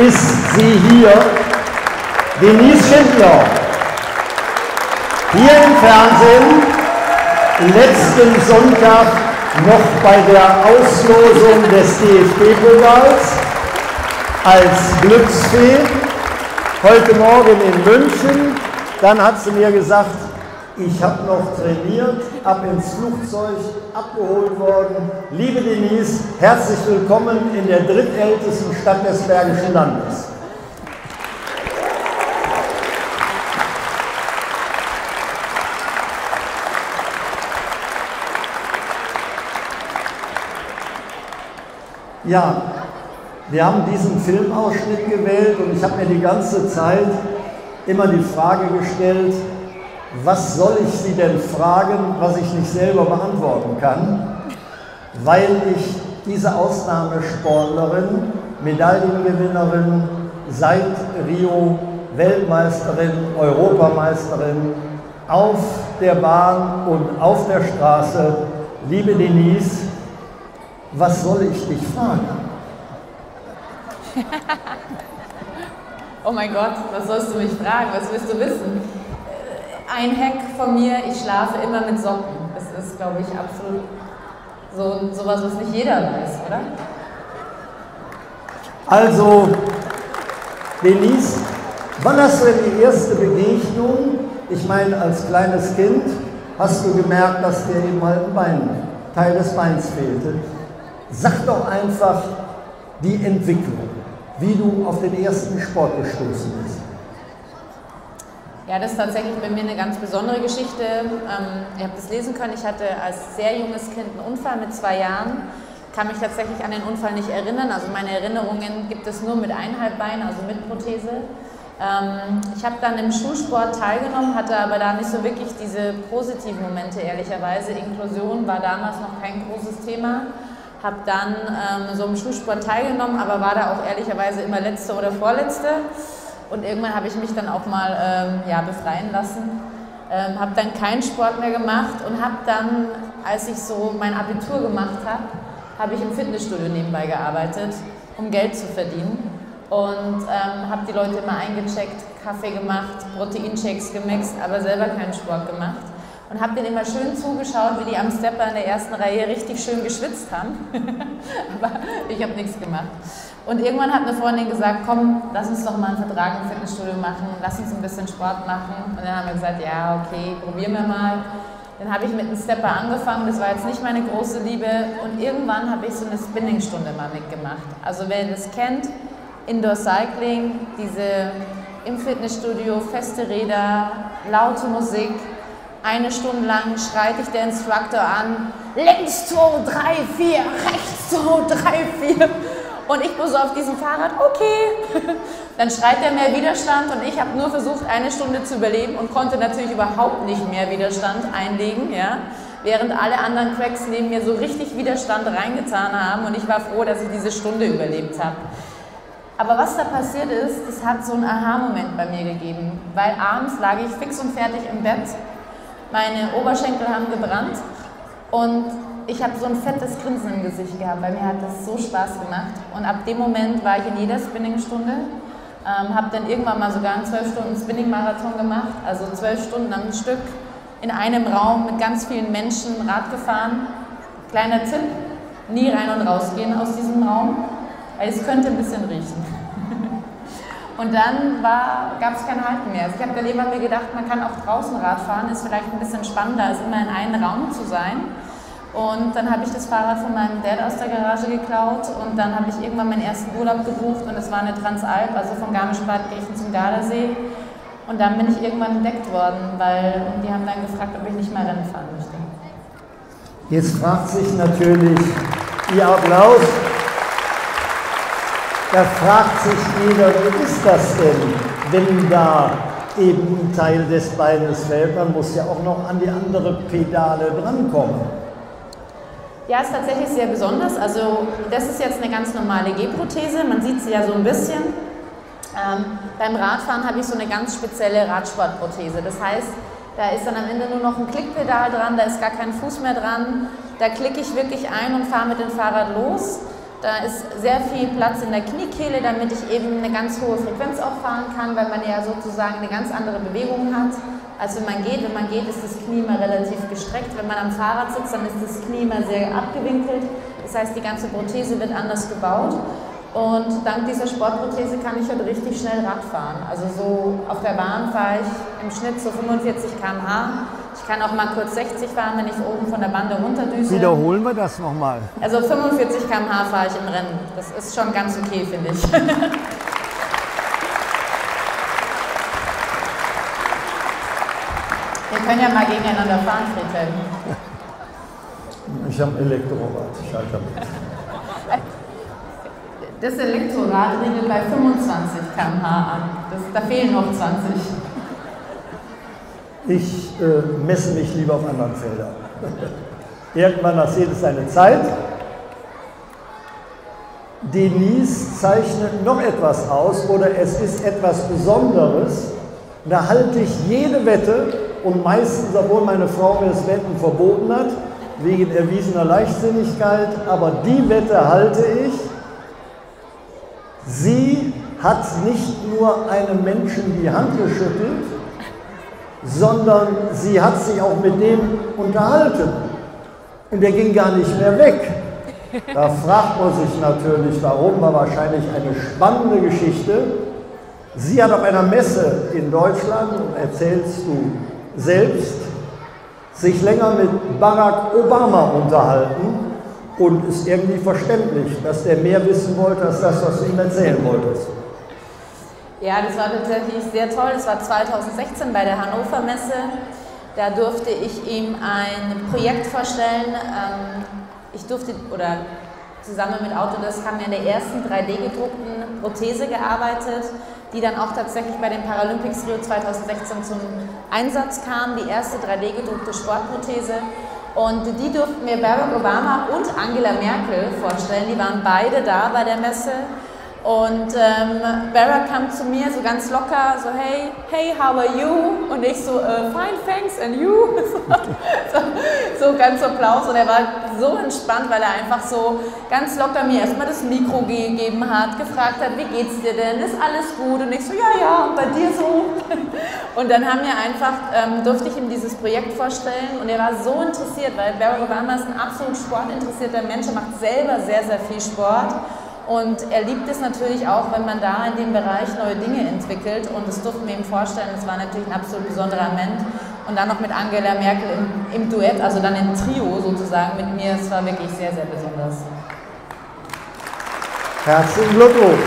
ist sie hier, Denise Schindler. Hier im Fernsehen, letzten Sonntag noch bei der Auslosung des DFB-Pokals als Glücksfee, heute Morgen in München. Dann hat sie mir gesagt, ich habe noch trainiert, ab ins Flugzeug, abgeholt worden. Liebe Denise, herzlich willkommen in der drittältesten Stadt des Bergischen Landes. Ja, wir haben diesen Filmausschnitt gewählt und ich habe mir die ganze Zeit immer die Frage gestellt, was soll ich Sie denn fragen, was ich nicht selber beantworten kann, weil ich diese Ausnahmesportlerin, Medaillengewinnerin, seit Rio Weltmeisterin, Europameisterin, auf der Bahn und auf der Straße, liebe Denise, was soll ich dich fragen? Oh mein Gott, was sollst du mich fragen? Was willst du wissen? Ein Hack von mir, ich schlafe immer mit Socken. Das ist, glaube ich, absolut sowas, was nicht jeder weiß, oder? Also, Denise, wann hast du denn die erste Begegnung, ich meine als kleines Kind, hast du gemerkt, dass dir eben halt ein Teil des Beins fehlte? Sag doch einfach die Entwicklung, wie du auf den ersten Sport gestoßen bist. Ja, das ist tatsächlich bei mir eine ganz besondere Geschichte. Ihr habt es lesen können, ich hatte als sehr junges Kind einen Unfall mit 2 Jahren. Kann mich tatsächlich an den Unfall nicht erinnern. Also meine Erinnerungen gibt es nur mit Einhalbbein, also mit Prothese. Ich habe dann im Schulsport teilgenommen, hatte aber da nicht so wirklich diese positiven Momente, ehrlicherweise. Inklusion war damals noch kein großes Thema. Habe dann so im Schulsport teilgenommen, aber war da auch ehrlicherweise immer Letzte oder Vorletzte. Und irgendwann habe ich mich dann auch mal befreien lassen. Habe dann keinen Sport mehr gemacht und habe dann, als ich so mein Abitur gemacht habe, habe ich im Fitnessstudio nebenbei gearbeitet, um Geld zu verdienen. Und habe die Leute immer eingecheckt, Kaffee gemacht, Proteinshakes gemixt, aber selber keinen Sport gemacht. Und habe denen immer schön zugeschaut, wie die am Stepper in der ersten Reihe richtig schön geschwitzt haben. Aber ich habe nichts gemacht. Und irgendwann hat eine Freundin gesagt, komm, lass uns doch mal einen Vertrag im Fitnessstudio machen, lass uns ein bisschen Sport machen. Und dann haben wir gesagt, ja, okay, probieren wir mal. Dann habe ich mit einem Stepper angefangen, das war jetzt nicht meine große Liebe. Und irgendwann habe ich so eine Spinningstunde mal mitgemacht. Also wer das kennt, Indoor Cycling, diese im Fitnessstudio, feste Räder, laute Musik. 1 Stunde lang schreit dich der Instructor an, links 2, 3, 4, rechts 2, 3, 4. Und ich bloß auf diesem Fahrrad, okay. Dann schreit er mehr Widerstand und ich habe nur versucht, 1 Stunde zu überleben und konnte natürlich überhaupt nicht mehr Widerstand einlegen, ja? Während alle anderen Cracks neben mir so richtig Widerstand reingetan haben und ich war froh, dass ich diese Stunde überlebt habe. Aber was da passiert ist, das hat so einen Aha-Moment bei mir gegeben, weil abends lag ich fix und fertig im Bett. Meine Oberschenkel haben gebrannt und ich habe so ein fettes Grinsen im Gesicht gehabt, weil mir hat das so Spaß gemacht. Und ab dem Moment war ich in jeder Spinningstunde, habe dann irgendwann mal sogar einen 12 Stunden Spinning-Marathon gemacht, also 12 Stunden am Stück in einem Raum mit ganz vielen Menschen Rad gefahren. Kleiner Tipp, nie rein und rausgehen aus diesem Raum, weil es könnte ein bisschen riechen. Und dann gab es kein Halten mehr. Also ich habe dann irgendwann mir gedacht, man kann auch draußen Rad fahren, ist vielleicht ein bisschen spannender, als immer in einem Raum zu sein. Und dann habe ich das Fahrrad von meinem Dad aus der Garage geklaut und dann habe ich irgendwann meinen ersten Urlaub gebucht und es war eine Transalp, also von Garmisch-Partenkirchen zum Gardasee. Und dann bin ich irgendwann entdeckt worden, und die haben dann gefragt, ob ich nicht mehr Rennen fahren möchte. Jetzt fragt sich natürlich Ihr Applaus. Da fragt sich jeder, wie ist das denn, wenn da eben ein Teil des Beines fällt? Man muss ja auch noch an die andere Pedale drankommen. Ja, ist tatsächlich sehr besonders. Also das ist jetzt eine ganz normale Gehprothese, man sieht sie ja so ein bisschen. Beim Radfahren habe ich so eine ganz spezielle Radsportprothese. Das heißt, da ist dann am Ende nur noch ein Klickpedal dran, da ist gar kein Fuß mehr dran. Da klicke ich wirklich ein und fahre mit dem Fahrrad los. Da ist sehr viel Platz in der Kniekehle, damit ich eben eine ganz hohe Frequenz auch fahren kann, weil man ja sozusagen eine ganz andere Bewegung hat, als wenn man geht. Wenn man geht, ist das Knie mal relativ gestreckt. Wenn man am Fahrrad sitzt, dann ist das Knie mal sehr abgewinkelt. Das heißt, die ganze Prothese wird anders gebaut. Und dank dieser Sportprothese kann ich heute richtig schnell Rad fahren. Also so auf der Bahn fahre ich im Schnitt so 45 km/h. Ich kann auch mal kurz 60 fahren, wenn ich oben von der Bande runterdüse. Wiederholen wir das nochmal. Also 45 km/h fahre ich im Rennen. Das ist schon ganz okay, finde ich. Wir können ja mal gegeneinander fahren, Friedhelm. Ich habe ein Elektrorad, ich halte damit. Das Elektrorad regelt bei 25 km/h an. Da fehlen noch 20. Ich messe mich lieber auf anderen Feldern. Irgendwann hat jeder seine Zeit. Denise zeichnet noch etwas aus oder es ist etwas Besonderes. Da halte ich jede Wette und meistens, obwohl meine Frau mir das Wetten verboten hat, wegen erwiesener Leichtsinnigkeit, aber die Wette halte ich. Sie hat nicht nur einem Menschen die Hand geschüttelt, sondern sie hat sich auch mit dem unterhalten. Und der ging gar nicht mehr weg. Da fragt man sich natürlich, warum, war wahrscheinlich eine spannende Geschichte. Sie hat auf einer Messe in Deutschland, erzählst du selbst, sich länger mit Barack Obama unterhalten und ist irgendwie verständlich, dass der mehr wissen wollte, als das, was du ihm erzählen wolltest. Ja, das war tatsächlich sehr toll. Das war 2016 bei der Hannover Messe. Da durfte ich ihm ein Projekt vorstellen. Ich durfte, oder zusammen mit Autodesk haben wir an der ersten 3D-gedruckten Prothese gearbeitet, die dann auch tatsächlich bei den Paralympics Rio 2016 zum Einsatz kam. Die erste 3D-gedruckte Sportprothese. Und die durften mir Barack Obama und Angela Merkel vorstellen. Die waren beide da bei der Messe. Und Barack kam zu mir so ganz locker, so hey, how are you? Und ich so, fine, thanks, and you? so ganz Applaus. Und er war so entspannt, weil er einfach so ganz locker mir erstmal das Mikro gegeben hat, gefragt hat, wie geht's dir denn? Ist alles gut? Und ich so, ja, und bei dir so? Und dann haben wir einfach, durfte ich ihm dieses Projekt vorstellen und er war so interessiert, weil Barack Obama ist ein absolut sportinteressierter Mensch, er macht selber sehr, sehr viel Sport. Und er liebt es natürlich auch, wenn man da in dem Bereich neue Dinge entwickelt und das durften wir ihm vorstellen, das war natürlich ein absolut besonderer Moment. Und dann noch mit Angela Merkel im Duett, also dann im Trio sozusagen mit mir, es war wirklich sehr, sehr besonders. Herzlichen Glückwunsch!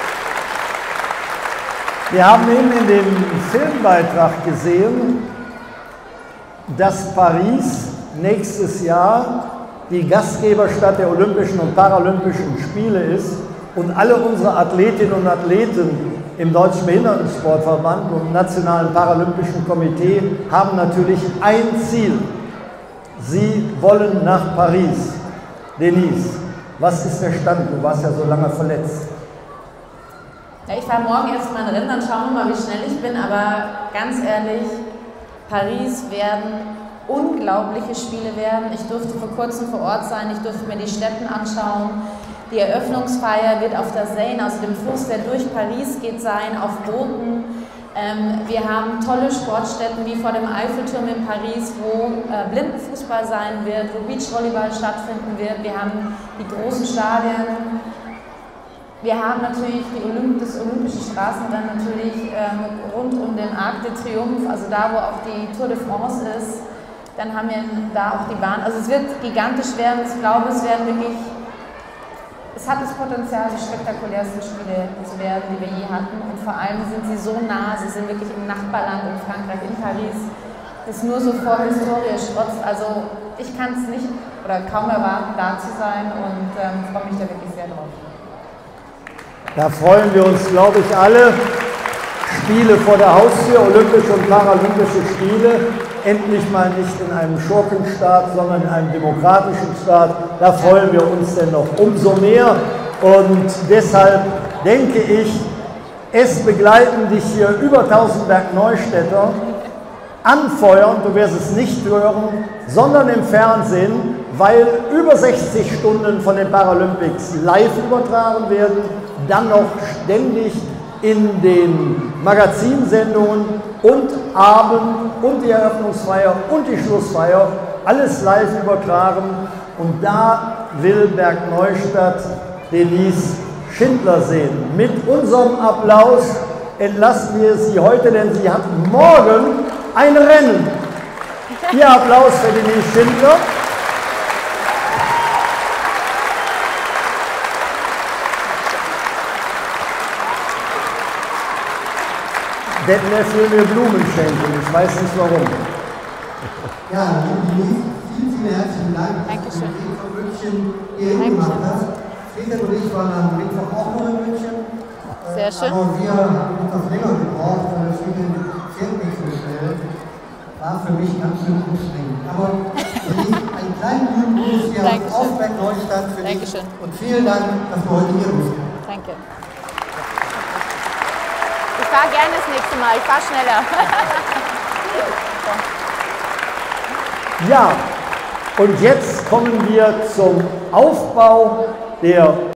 Wir haben eben in dem Filmbeitrag gesehen, dass Paris nächstes Jahr die Gastgeberstadt der Olympischen und Paralympischen Spiele ist und alle unsere Athletinnen und Athleten im Deutschen Behindertensportverband und im Nationalen Paralympischen Komitee haben natürlich ein Ziel. Sie wollen nach Paris. Denise, was ist der Stand? Du warst ja so lange verletzt. Ja, ich fahre morgen erst mal ein Rennen, dann schauen wir mal, wie schnell ich bin, aber ganz ehrlich, Paris werden unglaubliche Spiele werden. Ich durfte vor kurzem vor Ort sein, ich durfte mir die Stätten anschauen. Die Eröffnungsfeier wird auf der Seine, also dem Fluss, der durch Paris geht, sein, auf Booten. Wir haben tolle Sportstätten wie vor dem Eiffelturm in Paris, wo Blindenfußball sein wird, wo Beachvolleyball stattfinden wird. Wir haben die großen Stadien. Wir haben natürlich das olympische Straßenrennen natürlich rund um den Arc de Triomphe, also da, wo auch die Tour de France ist. Dann haben wir da auch die Bahn. Also es wird gigantisch werden. Ich glaube, es hat das Potenzial, die spektakulärsten Spiele zu werden, die wir je hatten. Und vor allem sind sie so nah, sie sind wirklich im Nachbarland in Frankreich, in Paris. Das nur so vor Historie strotzt. Also ich kann es nicht oder kaum erwarten, da zu sein und freue mich da wirklich sehr drauf. Da freuen wir uns, glaube ich, alle. Spiele vor der Haustür, Olympische und Paralympische Spiele. Endlich mal nicht in einem Schurkenstaat, sondern in einem demokratischen Staat. Da freuen wir uns denn noch umso mehr. Und deshalb denke ich, es begleiten dich hier über 1000 Bergneustädter anfeuern, du wirst es nicht hören, sondern im Fernsehen, weil über 60 Stunden von den Paralympics live übertragen werden, dann noch ständig in den Magazinsendungen und Abend und die Eröffnungsfeier und die Schlussfeier, alles live übertragen. Und da will Bergneustadt Denise Schindler sehen. Mit unserem Applaus entlassen wir sie heute, denn sie hat morgen ein Rennen. Ihr Applaus für Denise Schindler. Detlef will mir Blumen schenken, ich weiß nicht warum. Ja, Denise, vielen herzlichen Dank, dass du Dankeschön. von München hierhin gemacht hast. Friedrich und ich waren am Mittwoch auch noch in München. Sehr schön. Aber wir haben etwas länger gebraucht, weil Friedrich fährt nicht so schnell. War für mich ganz schön anstrengend. Aber einen kleinen Blumenguss hier aus Bergneustadt für dich. Dankeschön. Und vielen Dank, dass du heute hier bist. Danke. Ich fahre gerne das nächste Mal, ich fahre schneller. Ja, und jetzt kommen wir zum Aufbau der